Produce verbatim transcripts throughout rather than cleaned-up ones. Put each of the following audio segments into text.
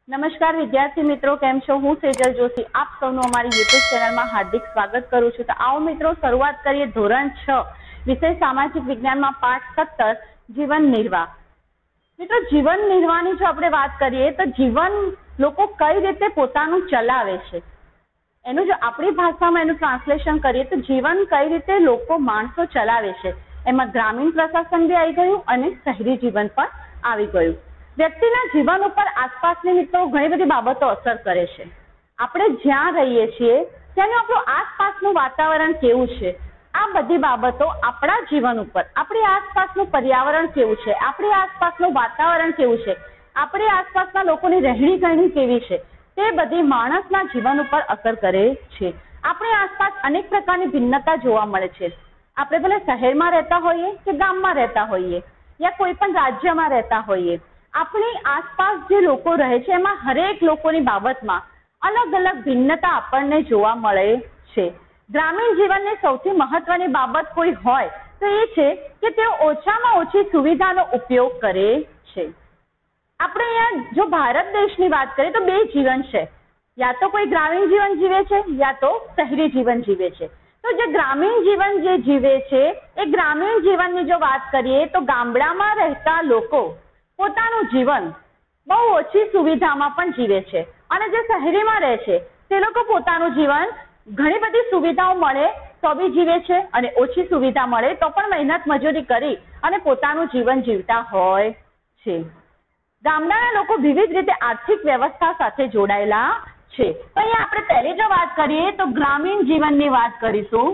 નમસ્કાર વિદ્યાર્થી મિત્રો, કેમ છો? હું સેજલ જોશી આપ સૌનું અમારી યુટ્યુબ ચેનલમાં હાર્દિક સ્વાગત કરું છું। તો આવો મિત્રો શરૂઆત કરીએ ધોરણ છ વિષય સામાજિક વિજ્ઞાનમાં પાઠ સત્તર જીવન નિર્વાહ। મિત્રો જીવન નિર્વાહની જો આપણે વાત કરીએ તો જીવન લોકો કઈ રીતે પોતાનું ચલાવે છે એનું જો આપણી ભાષામાં એનું ટ્રાન્સલેશન કરીએ તો જીવન કઈ રીતે લોકો માણસો ચલાવે છે એમાં ગ્રામીણ પ્રશાસન બી આવી ગયું અને શહેરી જીવન પણ આવી ગયું। વ્યક્તિના જીવન ઉપર આસપાસની મિત્રો ઘણી બધી બાબતો અસર કરે છે। આપણે જ્યાં રહીએ છીએ ત્યાંનું આપણું આસપાસનું વાતાવરણ કેવું છે, આ બધી બાબતો આપણા જીવન ઉપર, આપણી આસપાસનું પર્યાવરણ કેવું છે, આપણી આસપાસનું વાતાવરણ કેવું છે, આપણી આસપાસના લોકોની રહેણી કરણી કેવી છે, તે બધી માણસના જીવન ઉપર અસર કરે છે। આપણી આસપાસ અનેક પ્રકારની ભિન્નતા જોવા મળે છે। આપણે ભલે શહેરમાં રહેતા હોઈએ કે ગામમાં રહેતા હોઈએ યા કોઈ પણ રાજ્યમાં રહેતા હોઈએ, આપણી આસપાસ જે લોકો રહે છે એમાં હરેક લોકોની બાબતમાં અલગ અલગ ભિન્નતા આપણને જોવા મળે છે। ગ્રામીણ જીવનની સૌથી મહત્વની બાબત કોઈ હોય તો એ છે કે તેઓ ઓછામાં ઓછી સુવિધાનો ઉપયોગ કરે છે। આપણે અહીંયા જો ભારત દેશની વાત કરીએ તો બે જીવન છે, યા તો કોઈ ગ્રામીણ જીવન જીવે છે યા તો શહેરી જીવન જીવે છે। તો જે ગ્રામીણ જીવન જે જીવે છે એ ગ્રામીણ જીવનની જો વાત કરીએ તો ગામડામાં રહેતા લોકો પોતાનું જીવન બહુ ઓછી સુવિધામાં પણ જીવે છે અને જે શહેરીમાં રહે છે તે લોકો પોતાનું જીવન ઘણી બધી સુવિધાઓ મળે તો બી જીવે છે અને ઓછી સુવિધા મળે તો પણ મહેનત મજૂરી કરી અને પોતાનું જીવન જીવતા હોય છે। ગામડાના લોકો વિવિધ રીતે આર્થિક વ્યવસ્થા સાથે જોડાયેલા છે। તો અહીંયા આપણે પહેલી જો વાત કરીએ તો ગ્રામીણ જીવનની વાત કરીશું।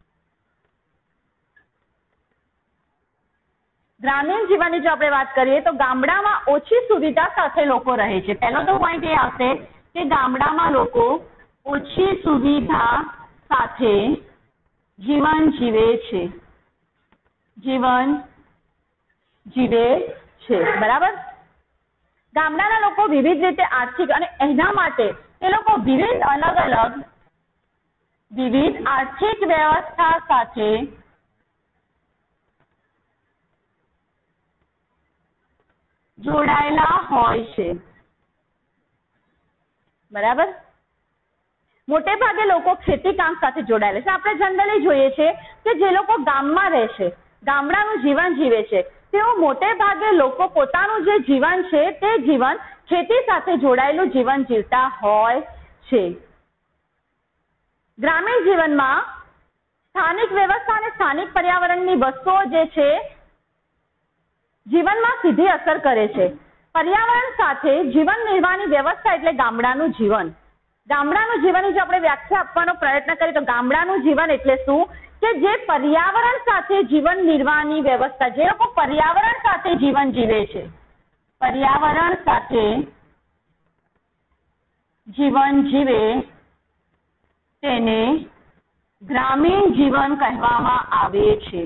ગ્રામીણ જીવનની જો આપણે વાત કરીએ તો ગામડામાં ઓછી સુવિધા સાથે લોકો રહે છે। પહેલો તો પોઈન્ટ એ આવશે કે ગામડામાં લોકો ઓછી સુવિધા સાથે જીવન જીવે છે, જીવન જીવે છે, બરાબર। ગામડાના લોકો વિવિધ રીતે આર્થિક અને એના માટે એ લોકો વિવિધ અલગ અલગ વિવિધ આર્થિક વ્યવસ્થા સાથે જોડાયેલા હોય છે, બરાબર। મોટે ભાગે લોકો ખેતી કામ સાથે જોડાયેલા છે। આપણે જનરલી જોઈએ છે કે જે લોકો ગામમાં રહે છે, ગામડાનું જીવન જીવે છે, તેઓ મોટે ભાગે લોકો પોતાનું જે જીવન છે તે જીવન ખેતી સાથે જોડાયેલું જીવન જીવતા હોય છે। ગ્રામીણ જીવનમાં સ્થાનિક વ્યવસ્થા અને સ્થાનિક પર્યાવરણની વસ્તુઓ જે છે જીવનમાં સીધી અસર કરે છે। પર્યાવરણ સાથે જીવન નિર્વાહની વ્યવસ્થા એટલે ગામડાનું જીવન। ગામડાનું જીવનની જો આપણે વ્યાખ્યા આપવાનો પ્રયત્ન કરીએ તો ગામડાનું જીવન એટલે શું કે જે પર્યાવરણ સાથે જીવન નિર્વાહની વ્યવસ્થા, જે લોકો પર્યાવરણ સાથે જીવન જીવે છે, પર્યાવરણ સાથે જીવન જીવે તેને ગ્રામીણ જીવન કહેવામાં આવે છે।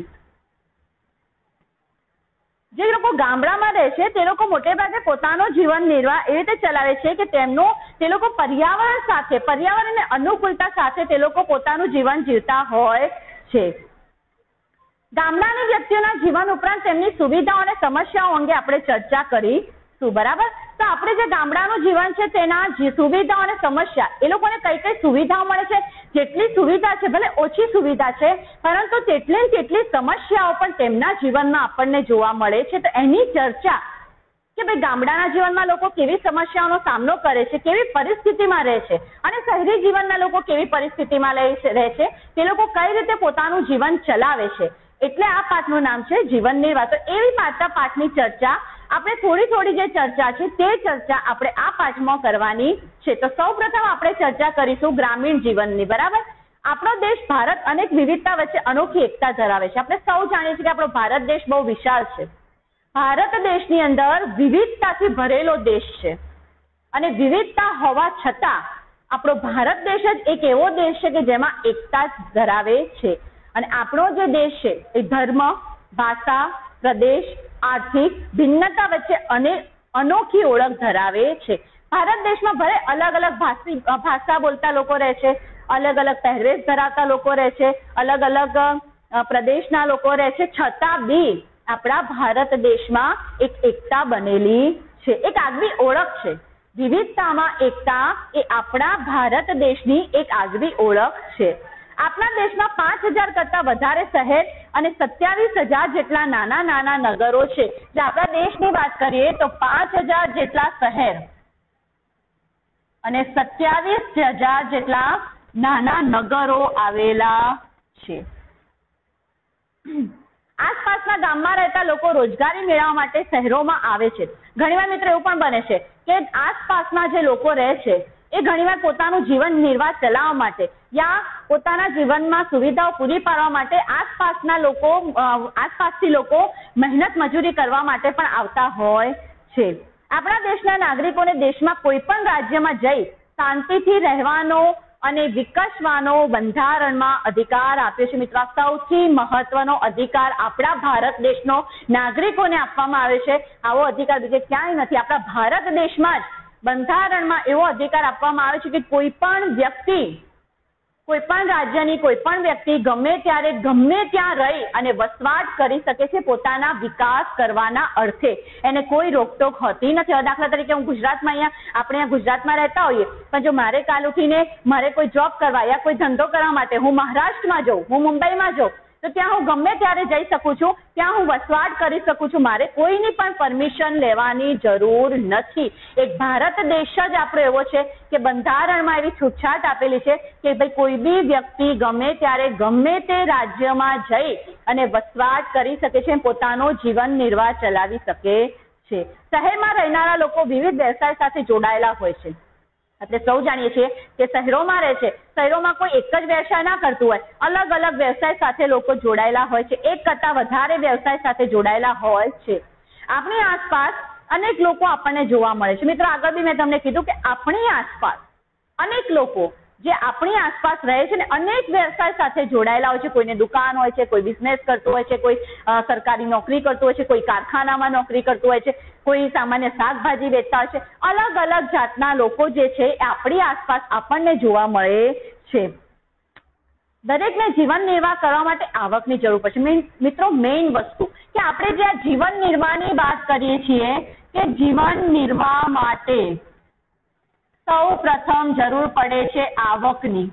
જે લોકો ગામડામાં રહે છે તે લોકો મોટે ભાગે પોતાનો જીવન નિર્વાહ એ રીતે ચલાવે છે કે તેમનું તે લોકો પર્યાવરણ સાથે, પર્યાવરણને અનુકૂળતા સાથે તે લોકો પોતાનું જીવન જીવતા હોય છે। ગામડાની વ્યક્તિઓના જીવન ઉપરાંત તેમની સુવિધાઓ અને સમસ્યાઓ અંગે આપણે ચર્ચા કરીશું, બરાબર। તો આપણે જે ગામડાનું જીવન છે તેના સુવિધાઓ અને સમસ્યા, એ લોકોને કઈ કઈ સુવિધાઓ મળે છે, જેટલી સુવિધા છે ભલે ઓછી સુવિધા છે પરંતુ તેટલી તેટલી સમસ્યાઓ પણ તેમના જીવનમાં આપણને જોવા મળે છે। તો એની ચર્ચા કે ભાઈ ગામડાના જીવનમાં લોકો કેવી સમસ્યાઓનો સામનો કરે છે, કેવી પરિસ્થિતિમાં રહે છે અને શહેરી જીવનના લોકો કેવી પરિસ્થિતિમાં રહે છે, તે લોકો કઈ રીતે પોતાનું જીવન ચલાવે છે, એટલે આ પાઠનું નામ છે જીવન નિર્વાહ। તો એવી પાઠના પાઠની ચર્ચા આપણે થોડી થોડી જે ચર્ચા છે તે ચર્ચા આપણે આ પાઠમાં કરવાની છે। તો સૌપ્રથમ આપણે ચર્ચા કરીશું ગ્રામીણ જીવનની, બરાબર। આપણો દેશ ભારત અનેક વિવિધતા વચ્ચે અનોખી એકતા ધરાવે છે। આપણે સૌ જાણીએ છીએ કે આપણો ભારત દેશ બહુ વિશાળ છે। ભારત દેશની અંદર વિવિધતાથી ભરેલો દેશ છે અને વિવિધતા હોવા છતાં આપણો ભારત દેશ જ એક એવો દેશ છે કે જેમાં એકતા ધરાવે છે અને આપણો જે દેશ છે એ ધર્મ, ભાષા, પ્રદેશ, આર્થિક ભિન્નતા વચ્ચે અનેક અનોખી ઓળખ ધરાવે છે। ભારત દેશમાં ભલે અલગ અલગ ભાષી ભાષા બોલતા લોકો રહે છે, અલગ અલગ પહેરવેશ ધરાવતા લોકો રહે છે, અલગ અલગ પ્રદેશના લોકો રહે છે, છતાં બી આપણા ભારત દેશમાં એક એકતા બનેલી છે, એક આગવી ઓળખ છે। વિવિધતામાં એકતા એ આપણા ભારત દેશની એક આગવી ઓળખ છે. આપણા દેશમાં પાંચ હજાર કરતા વધારે શહેર અને સત્યાવીસ હજાર જેટલા નાના નાના નગરો છે. જો આપણા દેશની વાત કરીએ તો પાંચ હજાર જેટલા શહેર અને સત્યાવીસ હજાર જેટલા નાના નગરો આવેલા છે. આસપાસના ગામમાં રહેતા લોકો રોજગારી મેળવવા માટે શહેરોમાં આવે છે. ઘણીવાર મિત્રો એવું પણ બને છે કે આસપાસના જે લોકો રહે છે એ ઘણીવાર પોતાનું જીવન નિર્વાહ ચલાવવા માટે યા પોતાના જીવનમાં સુવિધાઓ પૂરી પાડવા માટે આસપાસના લોકો આસપાસથી લોકો મહેનત મજૂરી કરવા માટે પણ આવતા હોય છે. આપણા દેશના નાગરિકોને દેશમાં કોઈ પણ રાજ્યમાં જઈ શાંતિથી રહેવાનો અને વિકસવાનો બંધારણમાં અધિકાર આપ્યો છે. મિત્રો, સૌથી મહત્વનો અધિકાર આપણા ભારત દેશનો નાગરિકોને આપવામાં આવે છે. આવો અધિકાર બીજે ક્યાંય નથી. આપણા ભારત દેશમાં જ બંધારણમાં એવો અધિકાર આપવામાં આવે છે કે કોઈ પણ વ્યક્તિ કોઈ પણ રાજ્યની કોઈ પણ વ્યક્તિ ગમે ત્યારે ગમે ત્યાં રહી અને વસવાટ કરી શકે છે પોતાના વિકાસ કરવાના અર્થે. એને કોઈ રોકટોક હોતી નથી. દાખલા તરીકે હું ગુજરાતમાં અહીંયા આપણે અહીંયા ગુજરાતમાં રહેતા હોઈએ પણ જો મારે કાલ ઉઠીને મારે કોઈ જોબ કરવા યા કોઈ ધંધો કરવા માટે હું મહારાષ્ટ્રમાં જાઉં, હું મુંબઈમાં જાઉં તો ત્યાં હું ગમે ત્યારે જઈ શકું છું, ત્યાં હું વસવાટ કરી શકું છું. મારે કોઈની પણ પરમિશન લેવાની જરૂર નથી. એક ભારત દેશ જ આપણો એવો છે કે બંધારણમાં એવી છૂટછાટ આપેલી છે કે ભાઈ કોઈ બી વ્યક્તિ ગમે ત્યારે ગમે તે રાજ્યમાં જઈ અને વસવાટ કરી શકે છે, પોતાનો જીવન નિર્વાહ ચલાવી શકે છે. શહેરમાં રહેનારા લોકો વિવિધ વ્યવસાય સાથે જોડાયેલા હોય છે. આપણે સૌ જાણીએ છીએ કે શહેરોમાં રહે છે, શહેરોમાં કોઈ એક જ વ્યવસાય ના કરતું હોય, અલગ અલગ વ્યવસાય સાથે લોકો જોડાયેલા હોય છે, એક કરતા વધારે વ્યવસાય સાથે જોડાયેલા હોય છે. આપણી આસપાસ અનેક લોકો આપણને જોવા મળે છે. મિત્રો, આગળ બી મેં તમને કીધું કે આપણી આસપાસ અનેક લોકો જે આપણી આસપાસ રહે છે ને અનેક વ્યવસાય સાથે જોડાયેલા હોય છે. કોઈને દુકાન હોય છે, કોઈ બિઝનેસ કરતું હોય છે, કોઈ સરકારી નોકરી કરતું હોય છે, કોઈ કારખાનામાં નોકરી કરતું હોય છે, કોઈ સામાન્ય શાકભાજી વેચતા હોય છે. અલગ અલગ જાતના લોકો જે છે એ આપણી આસપાસ આપણને જોવા મળે છે. દરેકને જીવન નિર્વાહ કરવા માટે આવકની જરૂર પડશે. મિત્રો, મેઇન વસ્તુ કે આપણે જે આ જીવન નિર્વાહની વાત કરીએ છીએ કે જીવન નિર્વાહ માટે સૌ પ્રથમ જરૂર પડે છે આવકની.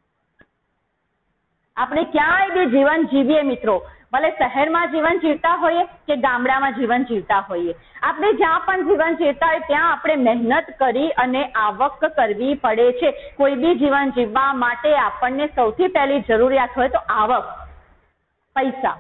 આપણે ક્યાંય બી જીવન જીવીએ મિત્રો, ભલે શહેરમાં જીવન જીવતા હોઈએ કે ગામડામાં જીવન જીવતા હોઈએ, આપણે જ્યાં પણ જીવન જીવતા હોય ત્યાં આપણે મહેનત કરી અને આવક કરવી પડે છે. કોઈ બી જીવન જીવવા માટે આપણને સૌથી પહેલી જરૂરિયાત હોય તો આવક, પૈસા.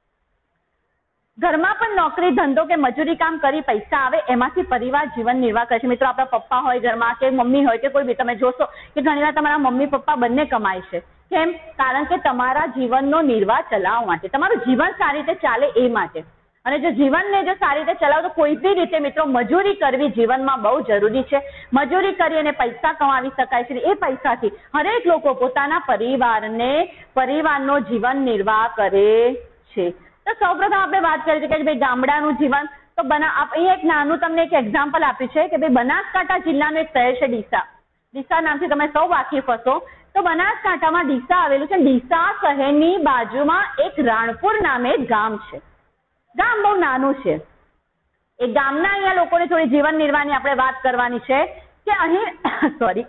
ઘરમાં પણ નોકરી ધંધો કે મજૂરી કામ કરી પૈસા આવે એમાંથી પરિવાર જીવન નિર્વાહ કરે છે. મિત્રો, આપણા પપ્પા હોય ઘરમાં કે મમ્મી હોય કે કોઈ બી, તમે જોશો કે ઘણીવાર તમારા મમ્મી પપ્પા બંને કમાય છે. કેમ? કારણ કે તમારા જીવનનો નિર્વાહ ચલાવવા માટે, તમારું જીવન સારી રીતે ચાલે એ માટે. અને જો જીવનને જો સારી રીતે ચલાવો તો કોઈ બી રીતે મિત્રો મજૂરી કરવી જીવનમાં બહુ જરૂરી છે. મજૂરી કરી અને પૈસા કમાવી શકાય છે. એ પૈસાથી હરેક લોકો પોતાના પરિવારને પરિવારનો જીવન નિર્વાહ કરે છે. તો સૌપ્રથમ આપણે વાત કરી છે કે ભાઈ ગામડાનું જીવન તો બના અહીંયા એક નાનું તમને એક એક્ઝામ્પલ આપ્યું છે કે ભાઈ બનાસકાંઠા જિલ્લાનું એક શહેર છે ડીસા. ડીસા નામથી તમે સૌ વાકેફ હશો. તો બનાસકાંઠામાં ડીસા આવેલું છે. ડીસા શહેરની બાજુમાં એક રાણપુર નામે એક ગામ છે. ગામ બહુ નાનું છે. એ ગામના અહીંયા લોકોને થોડી જીવન નિર્વાહની આપણે વાત કરવાની છે કે અહીં સોરી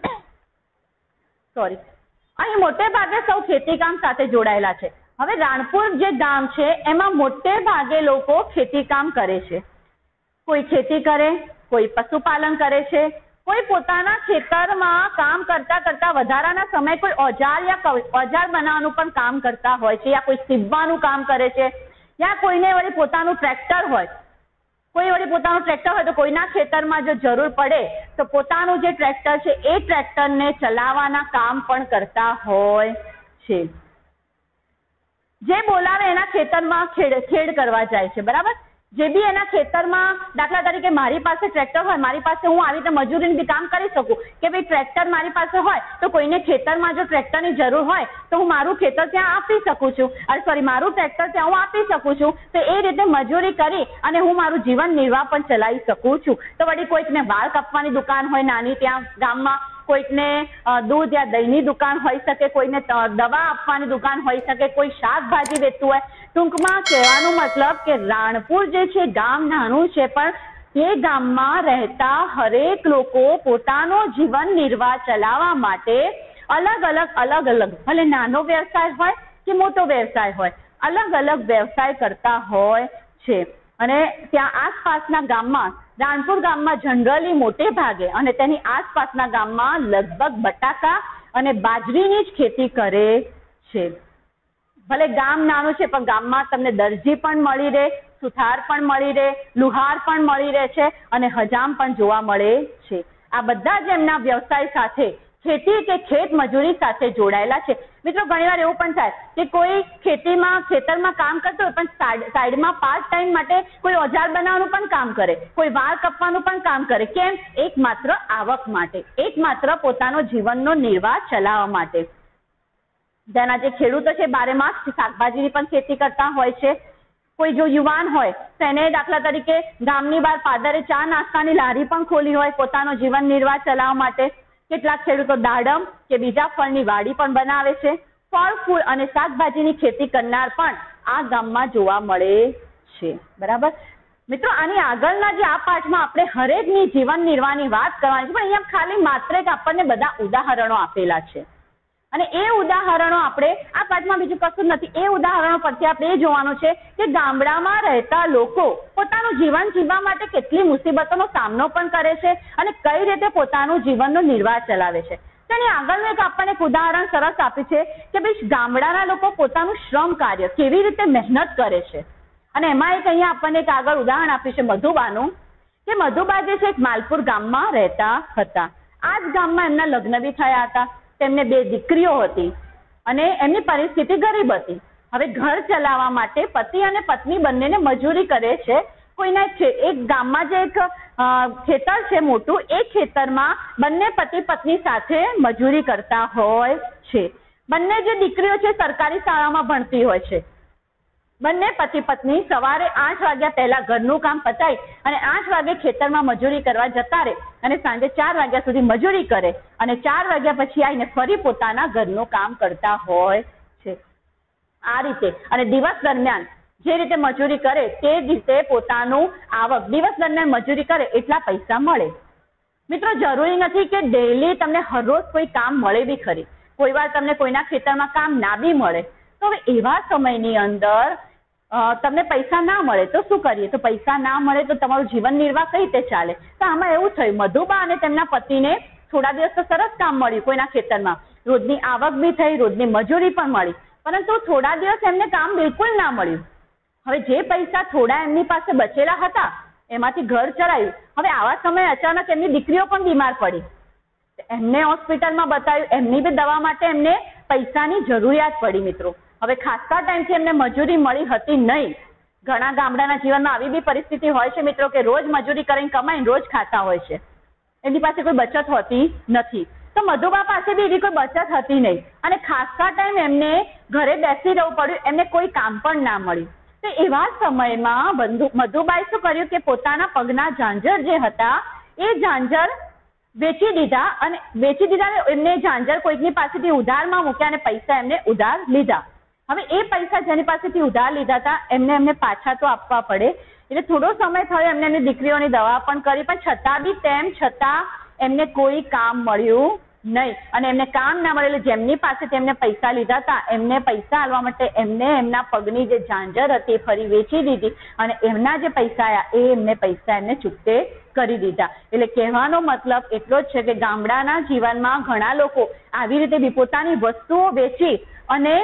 સોરી અહીં મોટે ભાગે સૌ ખેતીકામ સાથે જોડાયેલા છે. હવે રાણપુર જે ગામ છે એમાં મોટે ભાગે લોકો ખેતી કામ કરે છે. કોઈ ખેતી કરે, કોઈ પશુપાલન કરે છે, કોઈ પોતાના ખેતરમાં કામ કરતા કરતા વધારાના સમય કોઈ ઓજાર યા ઓજાર બનાવવાનું પણ કામ કરતા હોય છે, યા કોઈ સીવવાનું કામ કરે છે, યા કોઈને વળી પોતાનું ટ્રેક્ટર હોય કોઈ વળી પોતાનું ટ્રેક્ટર હોય તો કોઈના ખેતરમાં જો જરૂર પડે તો પોતાનું જે ટ્રેક્ટર છે એ ટ્રેક્ટરને ચલાવવાના કામ પણ કરતા હોય છે. જે બોલાવે એના ખેતરમાં ખેડ ખેડ કરવા જાય છે. બરાબર? જે બી એના ખેતરમાં, દાખલા તરીકે મારી પાસે ટ્રેક્ટર હોય, મારી પાસે હું આવી રીતે મજૂરીનું બી કામ કરી શકું કે ભાઈ ટ્રેક્ટર મારી પાસે હોય તો કોઈને ખેતરમાં જો ટ્રેક્ટરની જરૂર હોય તો હું મારું ખેતર ત્યાં આપી શકું છું, અરે સોરી મારું ટ્રેક્ટર ત્યાં હું આપી શકું છું. તો એ રીતે મજૂરી કરી અને હું મારું જીવન નિર્વાહ પણ ચલાવી શકું છું. તો વળી કોઈકને વાળ કાપવાની દુકાન હોય નાની ત્યાં ગામમાં, કોઈકને દૂધ યા દહીંની દુકાન હોઈ શકે, કોઈને દવા આપવાની દુકાન હોઈ શકે, કોઈ શાકભાજી વેચતું હોય. ટૂંકમાં કહેવાનો મતલબ કે રાણપુર જે છે ગામ નાનું છે પણ એ ગામમાં રહેતા હરેક લોકો પોતાનો જીવન નિર્વાહ ચલાવવા માટે અલગ અલગ અલગ અલગ ભલે નાનો વ્યવસાય હોય કે મોટો વ્યવસાય હોય, અલગ અલગ વ્યવસાય કરતા હોય છે. અને ત્યાં આસપાસના ગામમાં, રાણપુર ગામમાં જનરલી મોટે ભાગે અને તેની આસપાસના ગામમાં લગભગ બટાકા અને બાજરીની જ ખેતી કરે છે. ભલે ગામ નાનું છે પણ ગામમાં તમને દરજી પણ મળી રહે, સુથાર પણ મળી રહે, લુહાર પણ મળી રહે છે અને હજામ પણ જોવા મળે છે. આ બધા જ એમના વ્યવસાય સાથે, ખેતી કે ખેત મજૂરી સાથે જોડાયેલા છે. મિત્રો ઘણીવાર એવું પણ થાય કે કોઈ ખેતીમાં ખેતરમાં કામ કરતો હોય પણ સાઈડમાં પાર્ટ ટાઈમ માટે કોઈ ઓજાર બનાવવાનું પણ કામ કરે, કોઈ વાળ કપવાનું પણ કામ કરે. કેમ? એકમાત્ર આવક માટે, એકમાત્ર પોતાનો જીવનનો નિર્વાહ ચલાવવા માટે. જેના જે ખેડૂતો છે બારે માસ શાકભાજીની પણ ખેતી કરતા હોય છે. કોઈ જો યુવાન હોય તો એને દાખલા તરીકે ગામની બહાર પાદરે ચા નાસ્તાની લારી પણ ખોલી હોય પોતાનો જીવન નિર્વાહ ચલાવવા માટે. કેટલાક ખેડૂતો દાડમ કે બીજા ફળની વાડી પણ બનાવે છે. ફળ ફૂલ અને શાકભાજીની ખેતી કરનાર પણ આ ગામમાં જોવા મળે છે. બરાબર મિત્રો, આની આગળના જે આ પાઠમાં આપણે હરેકની જીવન નિર્વાહની વાત કરવાની છે, પણ અહીંયા ખાલી માત્ર એક આપણને બધા ઉદાહરણો આપેલા છે અને એ ઉદાહરણો આપણે આ પાઠમાં બીજું કશું નથી. એ ઉદાહરણો પરથી આપણે એ જોવાનું છે કે ગામડામાં રહેતા લોકો પોતાનું જીવન જીવવા માટે કેટલી મુસીબતોનો સામનો પણ કરે છે અને કઈ રીતે પોતાનું જીવનનો નિર્વાહ ચલાવે છે. તેની આગળનું એક આપણને એક ઉદાહરણ સરસ આપ્યું છે કે ભાઈ ગામડાના લોકો પોતાનું શ્રમ કાર્ય કેવી રીતે મહેનત કરે છે. અને એમાં એક અહીંયા આપણને એક આગળ ઉદાહરણ આપ્યું છે મધુબાનું, કે મધુબા જે છે એક માલપુર ગામમાં રહેતા હતા. આ જ ગામમાં એમના લગ્ન બી થયા હતા. તેમને બે દીકરીઓ હતી અને એમની પરિસ્થિતિ ગરીબ હતી. હવે ઘર ચલાવવા માટે પતિ અને પત્ની બંનેને મજૂરી કરે છે. કોઈના એક ગામમાં જે એક ખેતર છે મોટું, એ ખેતરમાં બંને પતિ પત્ની સાથે મજૂરી કરતા હોય છે. બંને જે દીકરીઓ છે સરકારી શાળામાં ભણતી હોય છે. બંને પતિ પત્ની સવારે આઠ વાગ્યા પહેલા ઘરનું કામ પતાવી અને આઠ વાગે ખેતરમાં મજૂરી કરવા જતા રહે અને સાંજે ચાર વાગ્યા સુધી મજૂરી કરે અને ચાર વાગ્યા પછી આવીને ફરી પોતાના ઘરનું કામ કરતા હોય છે. આ રીતે અને દિવસ દરમિયાન જે રીતે મજૂરી કરે તે રીતે પોતાનું આવક, દિવસ દરમિયાન મજૂરી કરે એટલા પૈસા મળે. મિત્રો જરૂરી નથી કે ડેઈલી તમને હરરોજ કોઈ કામ મળે બી ખરી. કોઈ વાર તમને કોઈના ખેતરમાં કામ ના બી મળે તો હવે એવા સમયની અંદર તમને પૈસા ના મળે તો શું કરીએ? તો પૈસા ના મળે તો તમારું જીવન નિર્વાહ કઈ રીતે ચાલે? તો આમાં એવું થયું, મધુબા અને તેમના પતિને થોડા દિવસ તો સરસ કામ મળ્યું કોઈના ખેતરમાં, રોજની આવક બી થઈ, રોજની મજૂરી પણ મળી, પરંતુ થોડા દિવસ એમને કામ બિલકુલ ના મળ્યું. હવે જે પૈસા થોડા એમની પાસે બચેલા હતા એમાંથી ઘર ચલાવ્યું. હવે આવા સમયે અચાનક એમની દીકરીઓ પણ બીમાર પડી. એમને હોસ્પિટલમાં બતાવ્યું, એમની બી દવા માટે એમને પૈસાની જરૂરિયાત પડી. મિત્રો હવે ખાસા ટાઈમથી એમને મજૂરી મળી હતી નહીં. ઘણા ગામડાના જીવનમાં આવી બી પરિસ્થિતિ હોય છે મિત્રો કે રોજ મજૂરી કરીને કમાઈને રોજ ખાતા હોય છે. એમની પાસે કોઈ બચત હોતી નથી. તો મધુબા પાસે બી એવી કોઈ બચત હતી નહીં અને ખાસા ટાઈમ એમને ઘરે બેસી રહેવું પડ્યું, એમને કોઈ કામ પણ ના મળ્યું. તો એવા સમયમાં મધુબાએ શું કર્યું કે પોતાના પગના ઝાંઝર જે હતા એ ઝાંઝર વેચી દીધા અને વેચી દીધા એમને ઝાંઝર કોઈકની પાસેથી ઉધારમાં મૂક્યા અને પૈસા એમને ઉધાર લીધા. હવે એ પૈસા જેની પાસેથી ઉધાર લીધા હતા એમને એમને પાછા તો આપવા પડે. એટલે થોડો સમય થયો, એમને એમની દીકરીઓની દવા પણ કરી, પણ છતાં બી તેમ છતાં એમને કોઈ કામ મળ્યું નહીં. અને એમને કામ ના મળે એટલે જેમની પાસેથી એમને પૈસા લીધા હતા એમને પૈસા આલવા માટે એમને એમના પગની જે ઝાંઝર હતી એ ફરી વેચી દીધી અને એમના જે પૈસા આવ્યા એ એમને પૈસા એમને ચૂકતે કરી દીધા. એટલે કહેવાનો મતલબ એટલો જ છે કે ગામડાના જીવનમાં ઘણા લોકો આવી રીતે પોતાની વસ્તુઓ વેચી અને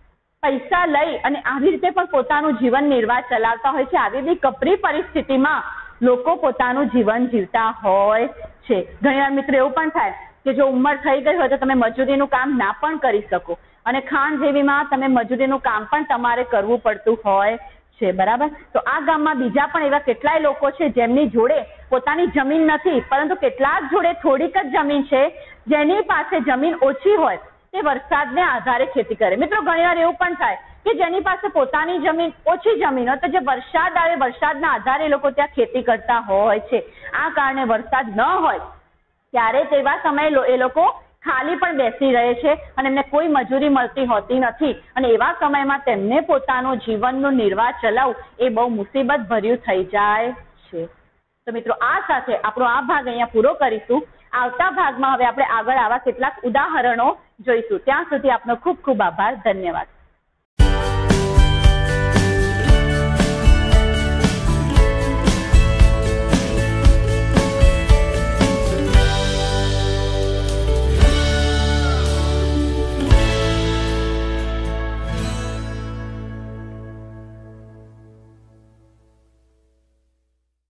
પૈસા લઈ અને આવી રીતે પણ પોતાનું જીવન નિર્વાહ ચલાવતા હોય છે. આવી બી કપરી પરિસ્થિતિમાં લોકો પોતાનું જીવન જીવતા હોય છે. ઘણીવાર મિત્રો એવું પણ થાય કે જો ઉંમર થઈ ગઈ હોય તો તમે મજૂરીનું કામ ના પણ કરી શકો અને ખાણ જેવીમાં તમે મજૂરીનું કામ પણ તમારે કરવું પડતું હોય છે. બરાબર. તો આ ગામમાં બીજા પણ એવા કેટલાય લોકો છે જેમની જોડે પોતાની જમીન નથી, પરંતુ કેટલાક જોડે થોડીક જ જમીન છે. જેની પાસે જમીન ઓછી હોય તે વરસાદને આધારે ખેતી કરે. મિત્રો ઘણીવાર એવું પણ થાય કે જેની પાસે પોતાની જમીન ઓછી જમીન હોય તો જે વરસાદ આવે વરસાદના આધારે લોકો ત્યાં ખેતી કરતા હોય છે. આ કારણે વરસાદ ન હોય ત્યારે તેવા સમયે એ લોકો ખાલી પણ બેસી રહે છે અને એમને કોઈ મજૂરી મળતી હોતી નથી અને એવા સમયમાં તેમને પોતાનું જીવનનું નિર્વાહ ચલાવવું એ બહુ મુસીબત ભર્યું થઈ જાય છે. તો મિત્રો આ સાથે આપણો આ ભાગ અહીંયા પૂરો કરીશું. આવતા ભાગમાં હવે આપણે આગળ આવા કેટલાક ઉદાહરણો જોઈશું. ત્યાં સુધી આપનો ખૂબ ખૂબ આભાર. ધન્યવાદ.